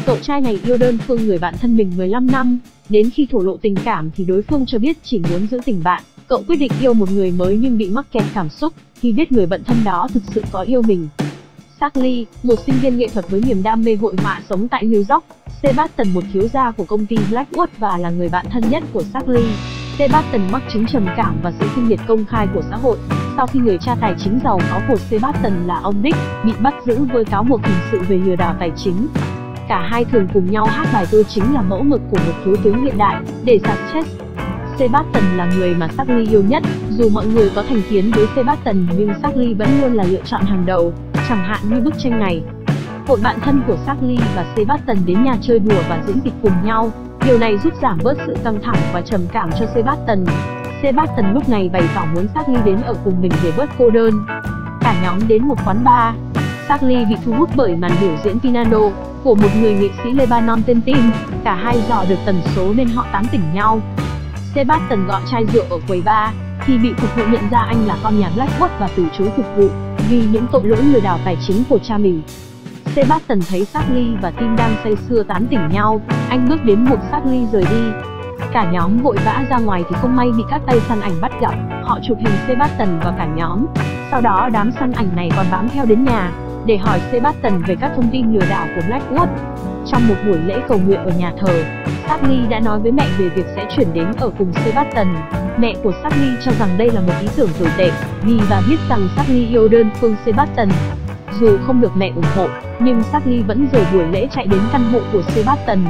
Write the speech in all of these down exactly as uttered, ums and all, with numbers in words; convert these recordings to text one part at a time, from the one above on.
Cậu trai này yêu đơn phương người bạn thân mình mười lăm năm, đến khi thổ lộ tình cảm thì đối phương cho biết chỉ muốn giữ tình bạn. Cậu quyết định yêu một người mới nhưng bị mắc kẹt cảm xúc khi biết người bạn thân đó thực sự có yêu mình. Charlie, một sinh viên nghệ thuật với niềm đam mê hội họa sống tại New York. Sebastian, một thiếu gia của công ty Blackwood và là người bạn thân nhất của Charlie. Sebastian mắc chứng trầm cảm và sự khinh miệt công khai của xã hội sau khi người cha tài chính giàu có của Sebastian là ông Dick bị bắt giữ với cáo buộc hình sự về lừa đảo tài chính. Cả hai thường cùng nhau hát bài Tôi chính là mẫu mực của một thiếu tướng hiện đại để xả stress. Sebastian là người mà Charlie yêu nhất. Dù mọi người có thành kiến với Sebastian nhưng Charlie vẫn luôn là lựa chọn hàng đầu, chẳng hạn như bức tranh này. Hội bạn thân của Charlie và Sebastian đến nhà chơi đùa và diễn kịch cùng nhau. Điều này giúp giảm bớt sự căng thẳng và trầm cảm cho Sebastian. Sebastian lúc này bày tỏ muốn Charlie đến ở cùng mình để bớt cô đơn. Cả nhóm đến một quán bar. Charlie bị thu hút bởi màn biểu diễn piano của một người nghệ sĩ Lebanon tên Tim. Cả hai dò được tần số nên họ tán tỉnh nhau. Sebastian gọi chai rượu ở quầy bar thì bị phục vụ nhận ra anh là con nhà Blackwood và từ chối phục vụ vì những tội lỗi lừa đảo tài chính của cha mình. Sebastian thấy Charlie và Tim đang say sưa tán tỉnh nhau, anh bước đến buộc Charlie rời đi. Cả nhóm vội vã ra ngoài thì không may bị các tay săn ảnh bắt gặp. Họ chụp hình Sebastian và cả nhóm. Sau đó đám săn ảnh này còn bám theo đến nhà để hỏi Sebastian về các thông tin lừa đảo của Blackwood. Trong một buổi lễ cầu nguyện ở nhà thờ, Charlie đã nói với mẹ về việc sẽ chuyển đến ở cùng Sebastian. Mẹ của Charlie cho rằng đây là một ý tưởng tồi tệ vì bà biết rằng Charlie yêu đơn phương Sebastian. Dù không được mẹ ủng hộ, nhưng Charlie vẫn rời buổi lễ chạy đến căn hộ của Sebastian.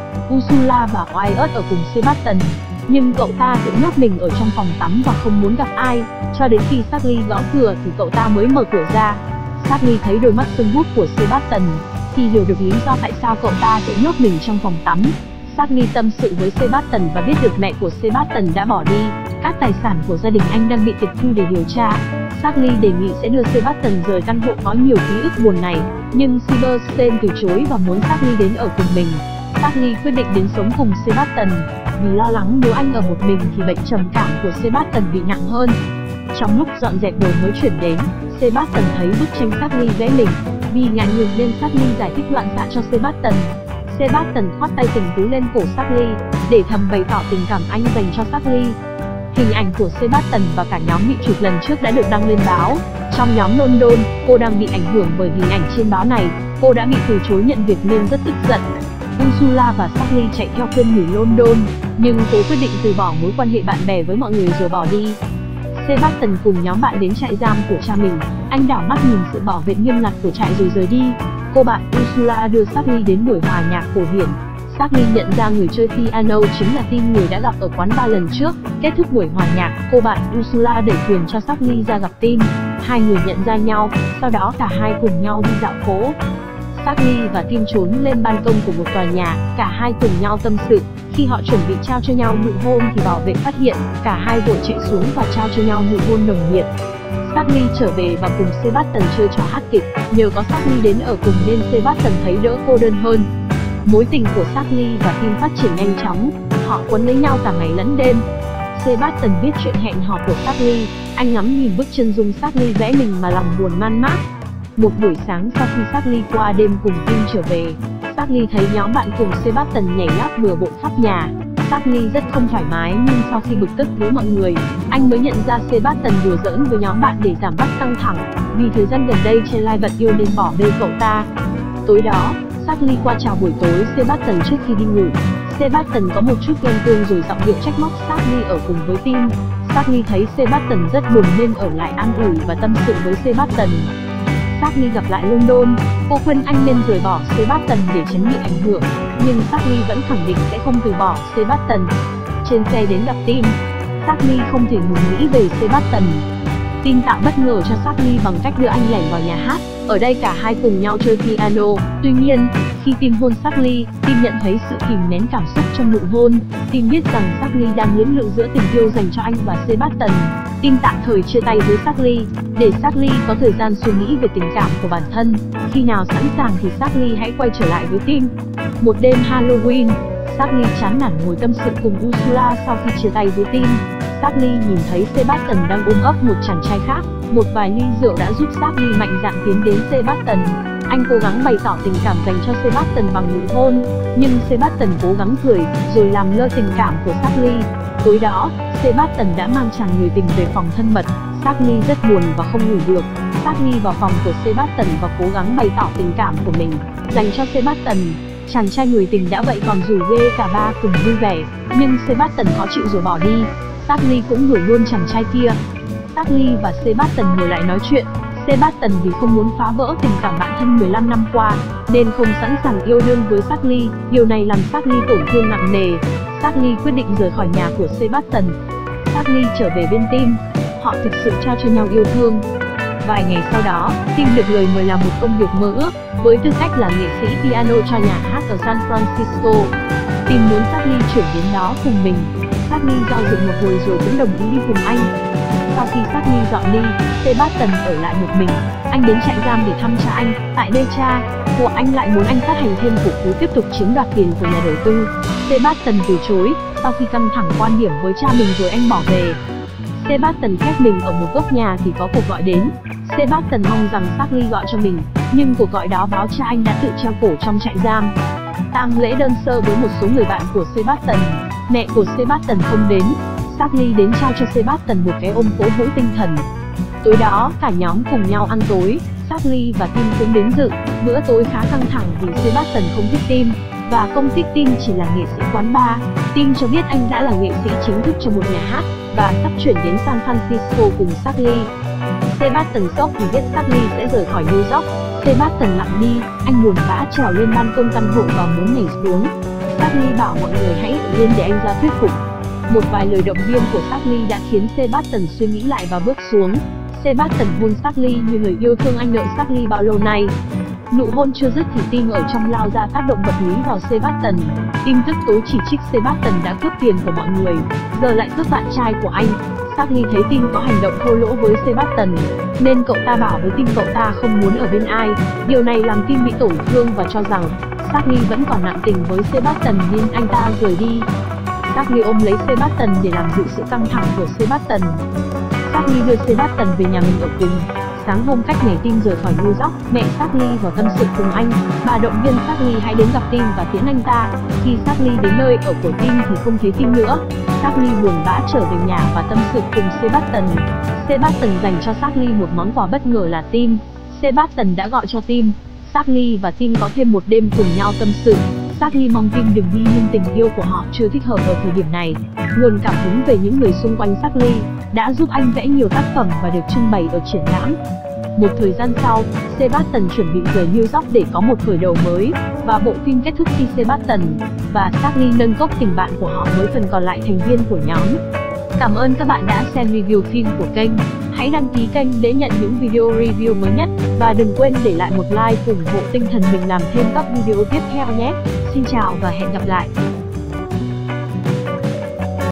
Ursula và Wyatt ở cùng Sebastian, nhưng cậu ta tự nhốt mình ở trong phòng tắm và không muốn gặp ai, cho đến khi Charlie gõ cửa thì cậu ta mới mở cửa ra. Charlie thấy đôi mắt sưng húp của Sebastian thì hiểu được lý do tại sao cậu ta tự nhốt mình trong phòng tắm. Charlie tâm sự với Sebastian và biết được mẹ của Sebastian đã bỏ đi, các tài sản của gia đình anh đang bị tịch thu để điều tra. Charlie đề nghị sẽ đưa Sebastian rời căn hộ có nhiều ký ức buồn này, nhưng Sebastian từ chối và muốn Charlie đến ở cùng mình. Charlie quyết định đến sống cùng Sebastian vì lo lắng nếu anh ở một mình thì bệnh trầm cảm của Sebastian bị nặng hơn. Trong lúc dọn dẹp đồ mới chuyển đến, Sebastian thấy bức tranh Charlie vẽ mình. Vì ngại ngùng nên Charlie giải thích loạn xạ cho Sebastian. Sebastian khoát tay tình tứ lên cổ Charlie để thầm bày tỏ tình cảm anh dành cho Charlie. Hình ảnh của Sebastian và cả nhóm bị chụp lần trước đã được đăng lên báo. Trong nhóm London, cô đang bị ảnh hưởng bởi hình ảnh trên báo này. Cô đã bị từ chối nhận việc nên rất tức giận. Ursula và Charlie chạy theo khuyên nhủ London, nhưng cô quyết định từ bỏ mối quan hệ bạn bè với mọi người rồi bỏ đi. Sebastian cùng nhóm bạn đến trại giam của cha mình. Anh đảo mắt nhìn sự bảo vệ nghiêm ngặt của trại rồi rời đi. Cô bạn Ursula đưa Charlie đến buổi hòa nhạc cổ điển. Charlie nhận ra người chơi piano chính là Tim, người đã gặp ở quán bar lần trước. Kết thúc buổi hòa nhạc, cô bạn Ursula đẩy quyền cho Charlie ra gặp Tim. Hai người nhận ra nhau, sau đó cả hai cùng nhau đi dạo phố. Charlie và Tim trốn lên ban công của một tòa nhà, cả hai cùng nhau tâm sự. Khi họ chuẩn bị trao cho nhau nụ hôn thì bảo vệ phát hiện, cả hai vội chạy xuống và trao cho nhau nụ hôn nồng nhiệt. Charlie trở về và cùng Sebastian chơi trò hát kịch. Nhờ có Charlie đến ở cùng nên Sebastian thấy đỡ cô đơn hơn. Mối tình của Charlie và Tim phát triển nhanh chóng, họ quấn lấy nhau cả ngày lẫn đêm. Sebastian biết chuyện hẹn hò của Charlie, anh ngắm nhìn bức chân dung Charlie vẽ mình mà lòng buồn man mác. Một buổi sáng sau khi Charlie qua đêm cùng Tim trở về, Charlie thấy nhóm bạn cùng Sebastian nhảy nhót bừa bộn khắp nhà. Charlie rất không thoải mái nhưng sau khi bực tức với mọi người, anh mới nhận ra Sebastian đùa giỡn với nhóm bạn để giảm bớt căng thẳng, vì thời gian gần đây trên live vật yêu nên bỏ bê cậu ta. Tối đó, Charlie qua chào buổi tối Sebastian trước khi đi ngủ. Sebastian có một chút ghen tuông rồi giọng điệu trách móc Charlie ở cùng với Tim. Charlie thấy Sebastian rất buồn nên ở lại an ủi và tâm sự với Sebastian. Charlie gặp lại London, cô khuyên anh nên rời bỏ Sebastian để tránh bị ảnh hưởng, nhưng Charlie vẫn khẳng định sẽ không từ bỏ Sebastian. Trên xe đến gặp Tim, Charlie không thể ngừng nghĩ về Sebastian. Tim tạo bất ngờ cho Charlie bằng cách đưa anh lẻn vào nhà hát. Ở đây cả hai cùng nhau chơi piano. Tuy nhiên, khi Tim hôn Charlie, Tim nhận thấy sự kìm nén cảm xúc trong nụ hôn. Tim biết rằng Charlie đang lưỡng lự giữa tình yêu dành cho anh và Sebastian. Tim tạm thời chia tay với Charlie, để Charlie có thời gian suy nghĩ về tình cảm của bản thân. Khi nào sẵn sàng thì Charlie hãy quay trở lại với Tim. Một đêm Halloween, Charlie chán nản ngồi tâm sự cùng Ursula sau khi chia tay với Tim. Charlie nhìn thấy Sebastian đang ôm ấp một chàng trai khác. Một vài ly rượu đã giúp Charlie mạnh dạn tiến đến Sebastian. Anh cố gắng bày tỏ tình cảm dành cho Sebastian bằng nụ hôn, nhưng Sebastian cố gắng cười, rồi làm lơ tình cảm của Charlie. Tối đó, Sebastian đã mang chàng người tình về phòng thân mật. Charlie rất buồn và không ngủ được. Charlie vào phòng của Sebastian và cố gắng bày tỏ tình cảm của mình dành cho Sebastian. Chàng trai người tình đã vậy còn rủ ghê cả ba cùng vui vẻ, nhưng Sebastian khó chịu rồi bỏ đi. Charlie cũng đuổi luôn chàng trai kia. Charlie và Sebastian ngồi lại nói chuyện. Sebastian vì không muốn phá vỡ tình cảm bạn thân mười lăm năm qua, nên không sẵn sàng yêu đương với Charlie. Điều này làm Charlie tổn thương nặng nề. Charlie quyết định rời khỏi nhà của Sebastian. Charlie trở về bên Tim. Họ thực sự trao cho nhau yêu thương. Vài ngày sau đó, Tim được lời mời làm một công việc mơ ước, với tư cách là nghệ sĩ piano cho nhà hát ở San Francisco. Tim muốn Charlie chuyển đến đó cùng mình. Charlie do dự một hồi rồi cũng đồng ý đi cùng anh. Sau khi Charlie dọn đi, Sebastian ở lại một mình. Anh đến trại giam để thăm cha anh. Tại đây cha của anh lại muốn anh phát hành thêm cổ phiếu tiếp tục chiếm đoạt tiền của nhà đầu tư. Sebastian từ chối. Sau khi căng thẳng quan điểm với cha mình rồi anh bỏ về. Sebastian khép mình ở một góc nhà thì có cuộc gọi đến. Sebastian mong rằng Charlie gọi cho mình, nhưng cuộc gọi đó báo cha anh đã tự treo cổ trong trại giam. Tang lễ đơn sơ với một số người bạn của Sebastian. Mẹ của Sebastian không đến. Charlie đến trao cho Sebastian một cái ôm cổ vũ tinh thần. Tối đó, cả nhóm cùng nhau ăn tối. Charlie và Tim cũng đến dự. Bữa tối khá căng thẳng vì Sebastian không thích Tim, và không thích Tim chỉ là nghệ sĩ quán bar. Tim cho biết anh đã là nghệ sĩ chính thức cho một nhà hát và sắp chuyển đến San Francisco cùng Charlie. Sebastian sốc vì biết Charlie sẽ rời khỏi New York. Sebastian lặng đi, anh buồn bã trèo lên ban công căn hộ và muốn nhảy xuống. Charlie bảo mọi người hãy ở yên để anh ra thuyết phục. Một vài lời động viên của Charlie đã khiến Sebastian suy nghĩ lại và bước xuống. Sebastian hôn Charlie như lời yêu thương anh nợ Charlie bao lâu nay. Nụ hôn chưa dứt thì Tim ở trong lao ra tác động vật lý vào Sebastian. Tim tức tối chỉ trích Sebastian đã cướp tiền của mọi người, giờ lại cướp bạn trai của anh. Charlie thấy Tim có hành động thô lỗ với Sebastian, nên cậu ta bảo với Tim cậu ta không muốn ở bên ai. Điều này làm Tim bị tổn thương và cho rằng Charlie vẫn còn nặng tình với Sebastian nên anh ta rời đi. Charlie ôm lấy Sebastian để làm dịu sự căng thẳng của Sebastian. Charlie đưa Sebastian về nhà mình ở cùng. Sáng hôm cách ngày Tim rời khỏi New York, mẹ Charlie vào tâm sự cùng anh. Bà động viên Charlie hãy đến gặp Tim và tiễn anh ta. Khi Charlie đến nơi ở của Tim thì không thấy Tim nữa. Charlie buồn bã trở về nhà và tâm sự cùng Sebastian. Sebastian dành cho Charlie một món quà bất ngờ là Tim. Sebastian đã gọi cho Tim. Charlie và Tim có thêm một đêm cùng nhau tâm sự. Charlie mong Tim đừng đi nhưng tình yêu của họ chưa thích hợp ở thời điểm này. Nguồn cảm hứng về những người xung quanh Charlie đã giúp anh vẽ nhiều tác phẩm và được trưng bày ở triển lãm. Một thời gian sau, Sebastian chuẩn bị rời New York để có một khởi đầu mới, và bộ phim kết thúc khi Sebastian và Charlie nâng cốc tình bạn của họ với phần còn lại thành viên của nhóm. Cảm ơn các bạn đã xem review phim của kênh. Hãy đăng ký kênh để nhận những video review mới nhất, và đừng quên để lại một like ủng hộ tinh thần mình làm thêm các video tiếp theo nhé. Xin chào và hẹn gặp lại.